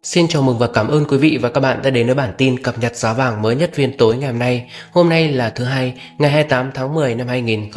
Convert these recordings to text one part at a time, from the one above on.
Xin chào mừng và cảm ơn quý vị và các bạn đã đến với bản tin cập nhật giá vàng mới nhất phiên tối ngày hôm nay. Hôm nay là thứ Hai, ngày 28 tháng 10 năm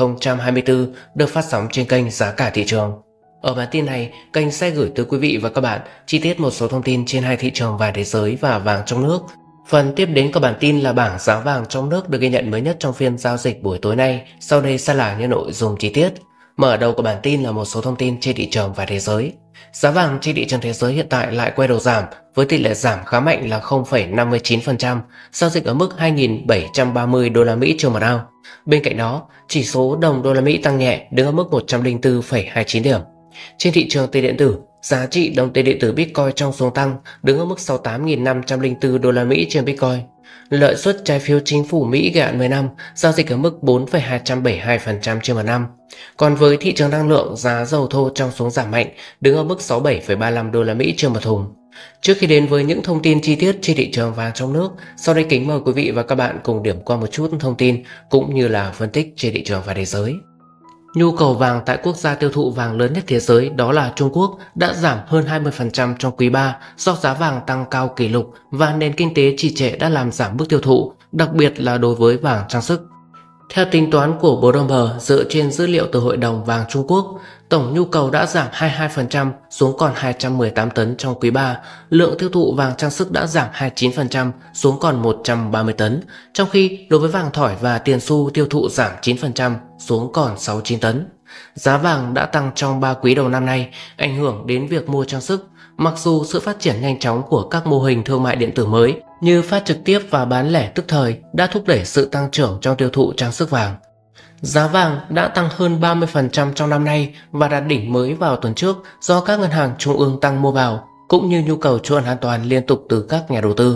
2024, được phát sóng trên kênh Giá cả thị trường. Ở bản tin này, kênh sẽ gửi tới quý vị và các bạn chi tiết một số thông tin trên hai thị trường vàng thế giới và vàng trong nước. Phần tiếp đến của bản tin là bảng giá vàng trong nước được ghi nhận mới nhất trong phiên giao dịch buổi tối nay. Sau đây sẽ là những nội dung chi tiết. Mở đầu của bản tin là một số thông tin trên thị trường và thế giới. Giá vàng trên thị trường thế giới hiện tại lại quay đầu giảm với tỷ lệ giảm khá mạnh là 0,59%, giao dịch ở mức 2.730 đô la Mỹ trên một ounce. Bên cạnh đó, chỉ số đồng đô la Mỹ tăng nhẹ đứng ở mức 104,29 điểm. Trên thị trường tiền điện tử, giá trị đồng tiền điện tử Bitcoin trong xu tăng đứng ở mức 68.504 đô la Mỹ trên Bitcoin. Lợi suất trái phiếu chính phủ Mỹ kỳ hạn 10 năm giao dịch ở mức 4,272% trên một năm. Còn với thị trường năng lượng, giá dầu thô trong xuống giảm mạnh, đứng ở mức 67,35 đô la Mỹ trên một thùng. Trước khi đến với những thông tin chi tiết trên thị trường vàng trong nước, sau đây kính mời quý vị và các bạn cùng điểm qua một chút thông tin cũng như là phân tích trên thị trường và thế giới. Nhu cầu vàng tại quốc gia tiêu thụ vàng lớn nhất thế giới đó là Trung Quốc đã giảm hơn 20% trong quý 3 do giá vàng tăng cao kỷ lục và nền kinh tế trì trệ đã làm giảm mức tiêu thụ, đặc biệt là đối với vàng trang sức. Theo tính toán của Bloomberg dựa trên dữ liệu từ Hội đồng vàng Trung Quốc, tổng nhu cầu đã giảm 22% xuống còn 218 tấn trong quý 3, lượng tiêu thụ vàng trang sức đã giảm 29% xuống còn 130 tấn, trong khi đối với vàng thỏi và tiền xu tiêu thụ giảm 9% xuống còn 69 tấn. Giá vàng đã tăng trong 3 quý đầu năm nay, ảnh hưởng đến việc mua trang sức, mặc dù sự phát triển nhanh chóng của các mô hình thương mại điện tử mới như phát trực tiếp và bán lẻ tức thời đã thúc đẩy sự tăng trưởng trong tiêu thụ trang sức vàng. Giá vàng đã tăng hơn 30% trong năm nay và đạt đỉnh mới vào tuần trước do các ngân hàng trung ương tăng mua vào, cũng như nhu cầu trú ẩn an toàn liên tục từ các nhà đầu tư.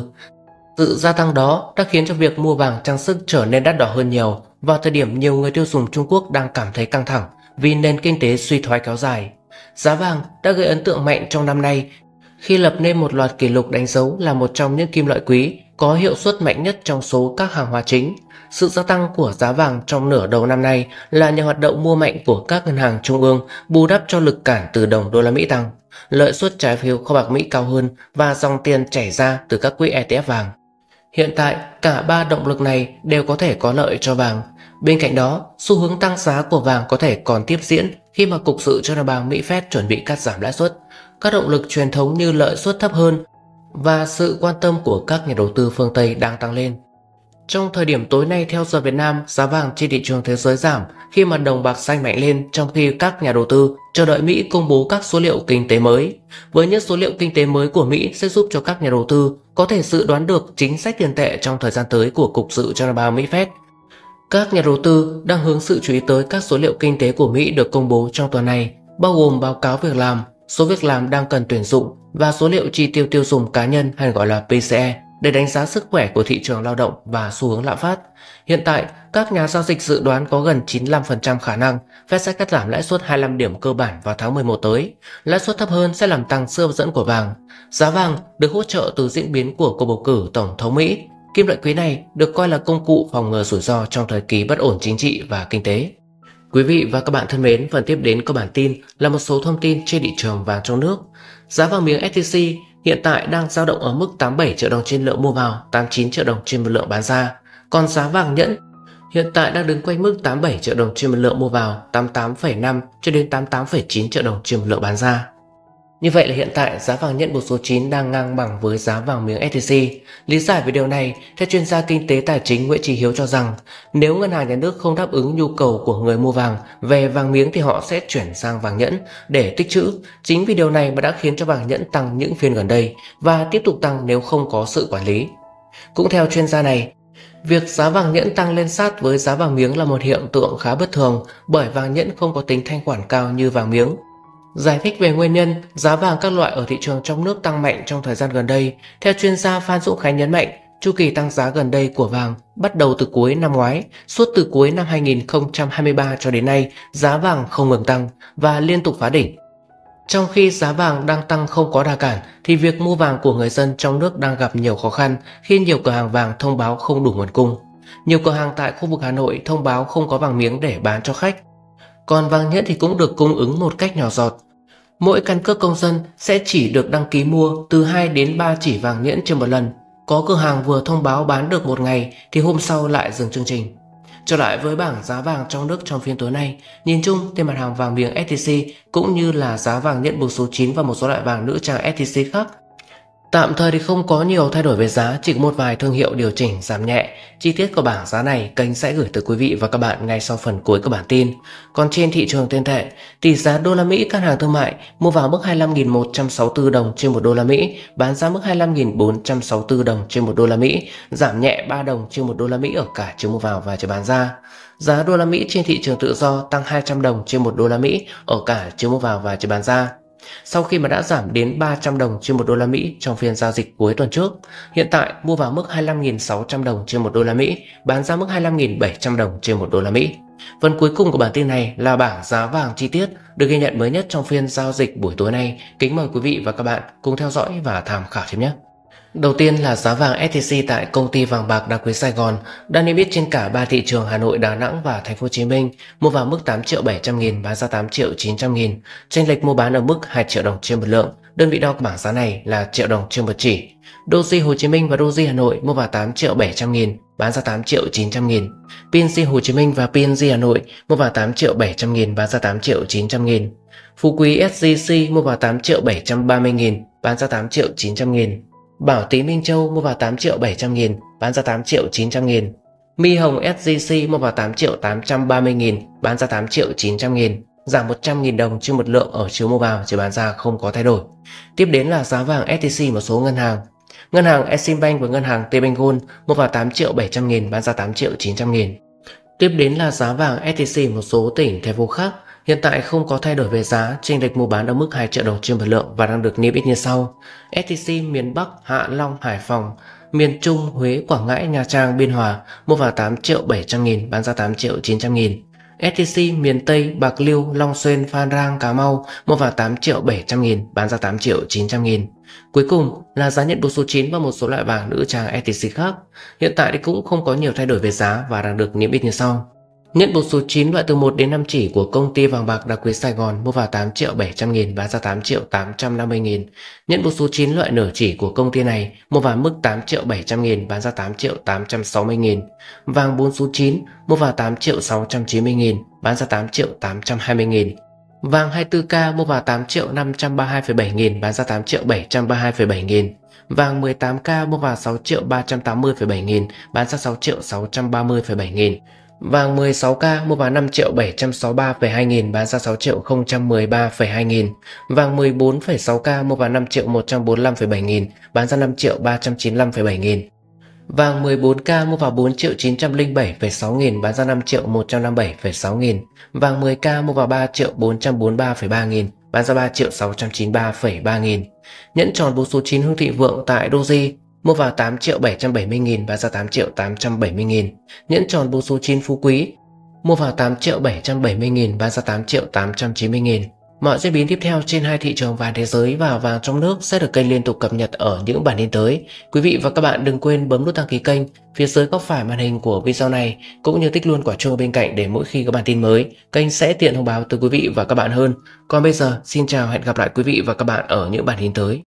Sự gia tăng đó đã khiến cho việc mua vàng trang sức trở nên đắt đỏ hơn nhiều vào thời điểm nhiều người tiêu dùng Trung Quốc đang cảm thấy căng thẳng vì nền kinh tế suy thoái kéo dài. Giá vàng đã gây ấn tượng mạnh trong năm nay khi lập nên một loạt kỷ lục đánh dấu là một trong những kim loại quý có hiệu suất mạnh nhất trong số các hàng hóa chính. Sự gia tăng của giá vàng trong nửa đầu năm nay là nhờ hoạt động mua mạnh của các ngân hàng trung ương bù đắp cho lực cản từ đồng đô la Mỹ tăng, lợi suất trái phiếu kho bạc Mỹ cao hơn và dòng tiền chảy ra từ các quỹ ETF vàng. Hiện tại, cả ba động lực này đều có thể có lợi cho vàng. Bên cạnh đó, xu hướng tăng giá của vàng có thể còn tiếp diễn khi mà Cục dự trữ liên bang Mỹ Fed chuẩn bị cắt giảm lãi suất. Các động lực truyền thống như lợi suất thấp hơn và sự quan tâm của các nhà đầu tư phương Tây đang tăng lên. Trong thời điểm tối nay theo giờ Việt Nam, giá vàng trên thị trường thế giới giảm khi mà đồng bạc xanh mạnh lên, trong khi các nhà đầu tư chờ đợi Mỹ công bố các số liệu kinh tế mới. Với những số liệu kinh tế mới của Mỹ sẽ giúp cho các nhà đầu tư có thể dự đoán được chính sách tiền tệ trong thời gian tới của Cục dự trữ liên bang Mỹ Fed. Các nhà đầu tư đang hướng sự chú ý tới các số liệu kinh tế của Mỹ được công bố trong tuần này, bao gồm báo cáo việc làm, số việc làm đang cần tuyển dụng và số liệu chi tiêu tiêu dùng cá nhân hay gọi là PCE để đánh giá sức khỏe của thị trường lao động và xu hướng lạm phát. Hiện tại, các nhà giao dịch dự đoán có gần 95% khả năng Fed sẽ cắt giảm lãi suất 25 điểm cơ bản vào tháng 11 tới. Lãi suất thấp hơn sẽ làm tăng sức hấp dẫn của vàng. Giá vàng được hỗ trợ từ diễn biến của cuộc bầu cử Tổng thống Mỹ. Kim loại quý này được coi là công cụ phòng ngừa rủi ro trong thời kỳ bất ổn chính trị và kinh tế. Quý vị và các bạn thân mến, phần tiếp đến của bản tin là một số thông tin trên thị trường vàng trong nước. Giá vàng miếng SJC hiện tại đang dao động ở mức 87 triệu đồng trên lượng mua vào, 89 triệu đồng trên một lượng bán ra. Còn giá vàng nhẫn hiện tại đang đứng quanh mức 87 triệu đồng trên một lượng mua vào, 88,5 cho đến 88,9 triệu đồng trên một lượng bán ra. Như vậy là hiện tại giá vàng nhẫn 1 số 9 đang ngang bằng với giá vàng miếng SJC. Lý giải về điều này, theo chuyên gia kinh tế tài chính Nguyễn Chí Hiếu cho rằng nếu ngân hàng nhà nước không đáp ứng nhu cầu của người mua vàng về vàng miếng thì họ sẽ chuyển sang vàng nhẫn để tích trữ. Chính vì điều này mà đã khiến cho vàng nhẫn tăng những phiên gần đây và tiếp tục tăng nếu không có sự quản lý. Cũng theo chuyên gia này, việc giá vàng nhẫn tăng lên sát với giá vàng miếng là một hiện tượng khá bất thường bởi vàng nhẫn không có tính thanh khoản cao như vàng miếng. Giải thích về nguyên nhân giá vàng các loại ở thị trường trong nước tăng mạnh trong thời gian gần đây, theo chuyên gia Phan Dũng Khánh nhấn mạnh, chu kỳ tăng giá gần đây của vàng bắt đầu từ cuối năm ngoái, suốt từ cuối năm 2023 cho đến nay, giá vàng không ngừng tăng và liên tục phá đỉnh. Trong khi giá vàng đang tăng không có đà cản, thì việc mua vàng của người dân trong nước đang gặp nhiều khó khăn khi nhiều cửa hàng vàng thông báo không đủ nguồn cung. Nhiều cửa hàng tại khu vực Hà Nội thông báo không có vàng miếng để bán cho khách. Còn vàng nhẫn thì cũng được cung ứng một cách nhỏ giọt. Mỗi căn cước công dân sẽ chỉ được đăng ký mua từ 2 đến 3 chỉ vàng nhẫn trên một lần. Có cửa hàng vừa thông báo bán được một ngày thì hôm sau lại dừng chương trình. Trở lại với bảng giá vàng trong nước trong phiên tối nay, nhìn chung trên mặt hàng vàng miếng SJC cũng như là giá vàng nhẫn buộc số 9 và một số loại vàng nữ trang SJC khác, tạm thời thì không có nhiều thay đổi về giá, chỉ có một vài thương hiệu điều chỉnh giảm nhẹ. Chi tiết của bảng giá này kênh sẽ gửi tới quý vị và các bạn ngay sau phần cuối của bản tin. Còn trên thị trường tiền tệ, tỷ giá đô la Mỹ các hàng thương mại mua vào mức 25.164 đồng trên 1 đô la Mỹ, bán ra mức 25.464 đồng trên 1 đô la Mỹ, giảm nhẹ 3 đồng trên 1 đô la Mỹ ở cả chiều mua vào và chiều bán ra. Giá đô la Mỹ trên thị trường tự do tăng 200 đồng trên 1 đô la Mỹ ở cả chiều mua vào và chiều bán ra, sau khi mà đã giảm đến 300 đồng trên 1 đô la Mỹ trong phiên giao dịch cuối tuần trước. Hiện tại mua vào mức 25.600 đồng trên 1 đô la Mỹ, bán ra mức 25.700 đồng trên 1 đô la Mỹ. Phần cuối cùng của bản tin này là bảng giá vàng chi tiết được ghi nhận mới nhất trong phiên giao dịch buổi tối nay. Kính mời quý vị và các bạn cùng theo dõi và tham khảo thêm nhé. Đầu tiên là giá vàng SJC tại công ty vàng bạc đá quý Sài Gòn đang niêm yết trên cả 3 thị trường Hà Nội, Đà Nẵng và Thành phố Hồ Chí Minh, mua vào mức 8.700.000, bán ra 8.900.000. Chênh lệch mua bán ở mức 2 triệu đồng trên một lượng. Đơn vị đo của bảng giá này là triệu đồng trên một chỉ. Doji Hồ Chí Minh và Doji Hà Nội mua vào 8.700.000, bán ra 8.900.000. PNG Hồ Chí Minh và PNG Hà Nội mua vào 8.700.000, bán ra 8.900.000. Phú Quý SJC mua vào 8.730.000, bán ra 8.900.000. Bảo Tín Minh Châu mua vào 8.700.000, bán ra 8.900.000. Mi Hồng SJC mua vào 8.830.000, bán ra 8.900.000, giảm 100.000 đồng trên một lượng ở chiều mua vào, chiều bán ra không có thay đổi. Tiếp đến là giá vàng SJC một số ngân hàng. Ngân hàng Eximbank và ngân hàng Tbank Gold mua vào 8.700.000, bán ra 8.900.000. Tiếp đến là giá vàng SJC một số tỉnh thành phố khác. Hiện tại không có thay đổi về giá, chênh lệch mua bán ở mức 2 triệu đồng trên một lượng và đang được niêm yết như sau. SJC miền Bắc, Hạ Long, Hải Phòng, miền Trung, Huế, Quảng Ngãi, Nha Trang, Biên Hòa mua vào 8.700.000, bán ra 8.900.000. SJC miền Tây, Bạc Liêu, Long Xuyên, Phan Rang, Cà Mau mua vào 8.700.000, bán ra 8.900.000. Cuối cùng là giá nhận buộc số 9 và một số loại vàng nữ trang SJC khác. Hiện tại thì cũng không có nhiều thay đổi về giá và đang được niêm yết như sau. Nhận buộc số 9 loại từ 1 đến 5 chỉ của công ty vàng bạc đá quý Sài Gòn mua vào 8.700.000, bán ra 8.850.000. Nhận buộc số 9 loại nửa chỉ của công ty này mua vào mức 8.700.000, bán ra 8.860.000. Vàng 4 số 9 mua vào 8.690.000, bán ra 8.820.000. Vàng 24K mua vào 8.532,7 bán ra 8.732,7. Vàng 18K mua vào 6.380,7 bán ra 6.630,7. Vàng 16K mua vào 5.763,2 bán ra 6.013,2. Vàng 14,6K mua vào 5.145,7 bán ra 5.395,7. Vàng 14K mua vào 4.907,6 bán ra 5.157,6. Vàng 10K mua vào 3.443,3 bán ra 3.693,3. Nhẫn tròn buộc số 9 Hưng Thịnh Vượng tại Doji mua vào 8.770.000, bán ra 8.870.000. Nhẫn tròn buộc số 9 Phú Quý mua vào 8.770.000, bán ra 8.890.000. Mọi diễn biến tiếp theo trên hai thị trường vàng thế giới và vàng trong nước sẽ được kênh liên tục cập nhật ở những bản tin tới. Quý vị và các bạn đừng quên bấm nút đăng ký kênh phía dưới góc phải màn hình của video này, cũng như tích luôn quả chuông bên cạnh để mỗi khi có bản tin mới, kênh sẽ tiện thông báo tới quý vị và các bạn hơn. Còn bây giờ, xin chào, hẹn gặp lại quý vị và các bạn ở những bản tin tới.